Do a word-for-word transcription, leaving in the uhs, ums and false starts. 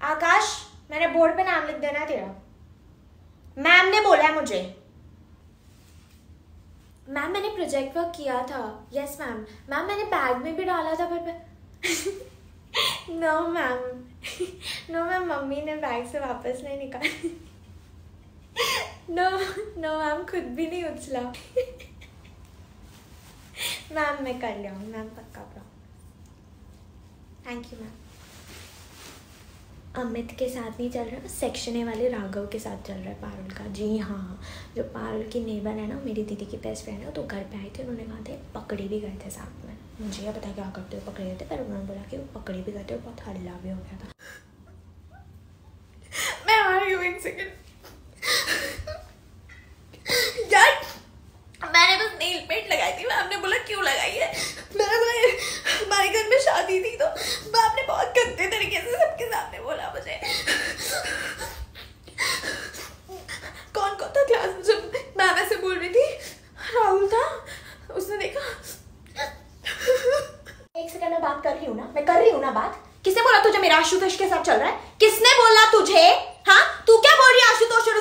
आकाश, मैंने बोर्ड पे नाम लिख देना है तेरा। मैम ने बोला है मुझे। मैम मैंने प्रोजेक्ट वर्क किया था। Yes ma'am. मैम मैंने बैग में भी डाला था पर no ma'am, no ma'am, mummy ने बैग से वापस नहीं निकाला। नो नो मैम, खुद भी नहीं उछला। मैम मैं कर लिया हूँ मैम, पक्का problem. Thank you ma'am. Amit के साथ नहीं चल रहा, सेक्शन ए वाले राघव के साथ चल रहा है पारुल का। जी हाँ हाँ, जो पारुल की नेबर है ना, मेरी दीदी की बेस्ट फ्रेंड है, तो घर पे आए थे, उन्होंने कहा थे पकड़ी भी गए थे साथ में। मुझे क्या पता क्या करते हो, पकड़े गए थे, पर उन्होंने बोला कि वो पकड़ी भी गए थे और बहुत हल्ला भी हो गया था। मैं आ रही हूँ एक सेकेंड यार, मैंने बस नेल पेंट लगाई थी। मैम ने बोला क्यों लगाई है, मैंने बोला हमारे घर में शादी थी तो मैम ने बहुत गंदे तरीके से सबके सामने बोला मुझे। कौन कौन था क्लास में जब मैम ऐसे बोल रही थी? राहुल था, उसने देखा। एक सेकंड में बात कर रही हूँ ना, मैं कर रही हूँ ना बात। किसने बोला तुझे मेरा आशुतोष के साथ चल रहा है? किसने बोला तुझे? हाँ, तू क्या बोल रही है आशुतोष